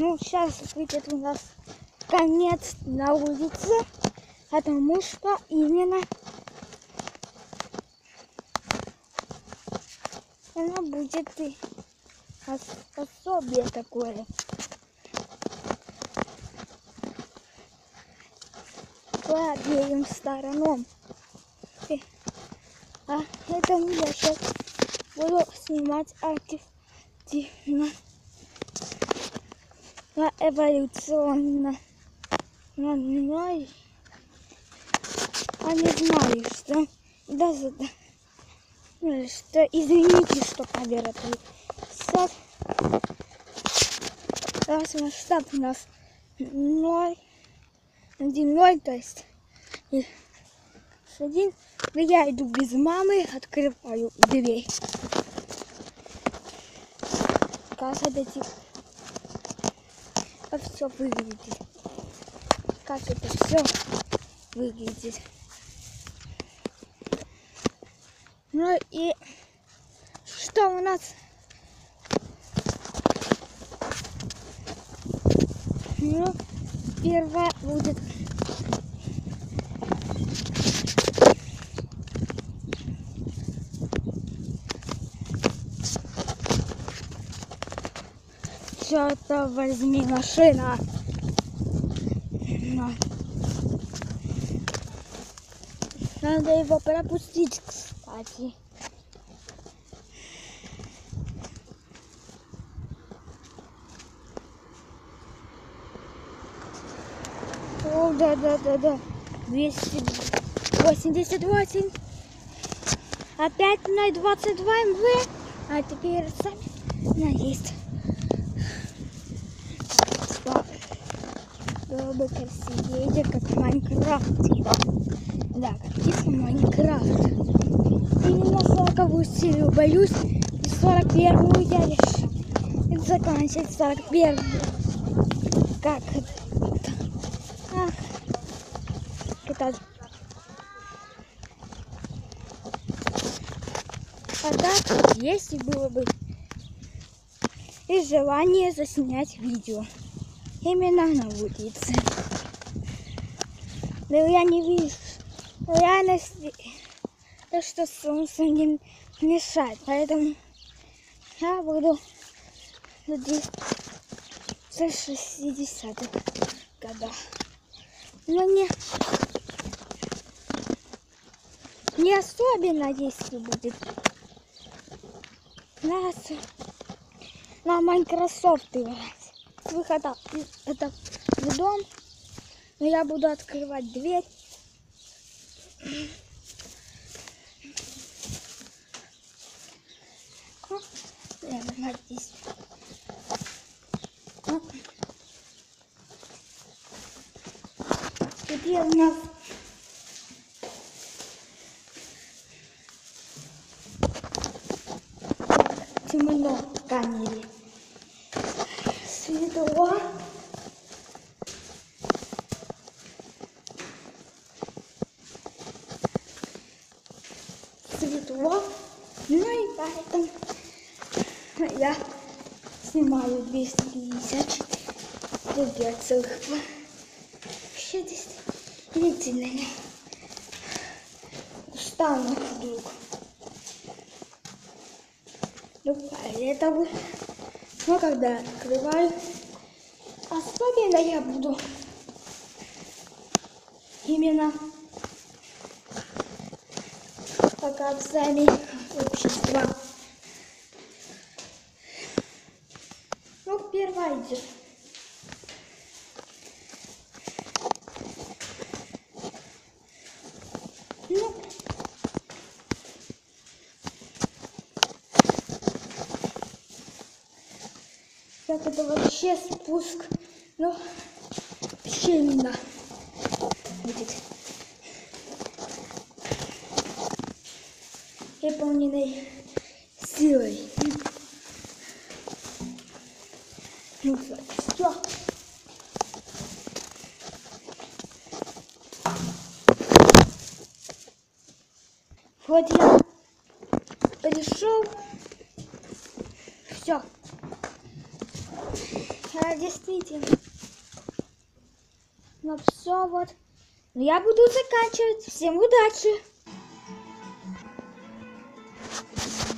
Ну, сейчас будет у нас конец на улице, потому что именно она будет и пособие такое. По обеим сторонам. А это я сейчас буду снимать активно, эволюционно. А не знаю, что даже что извините, что камера трясет. Раз масштаб у нас 0,1,0, то есть 1. Я иду без мамы, открываю дверь. Как это все выглядит? Как это все выглядит? Ну и что у нас? Ну, первое будет что-то возьми машина. Надо его пропустить, кстати. О, да. 288. Опять на 22 МВ. А теперь сами на есть. Было бы красивее, как в Майнкрафте. Да, как в Майнкрафт. Именно 40-ю серию боюсь. И 41-ю я решил закончить 41-ю. Как это? Ах, это... А так, если было бы и желание заснять видео именно на улице. Но я не вижу реальности, то, что солнце не мешает. Поэтому я буду здесь в 60-х годах. Но не особенно, если будет на Microsoft играть. С выхода это в дом, но я буду открывать дверь. Здесь. Теперь у нас темно в камере. Светло. Светло. Ну и поэтому я снимаю 254 целых. Вообще здесь длительно. Устану вдруг. Ну, поэтому, но когда открываю, особенно я буду именно показами общества. Ну, первая идет. Ну, как это вообще спуск, ну, вообще именно будет выполненной силой. Ну, все. Вот я пришел. Все. Действительно. Ну все, вот. Ну, я буду заканчивать. Всем удачи!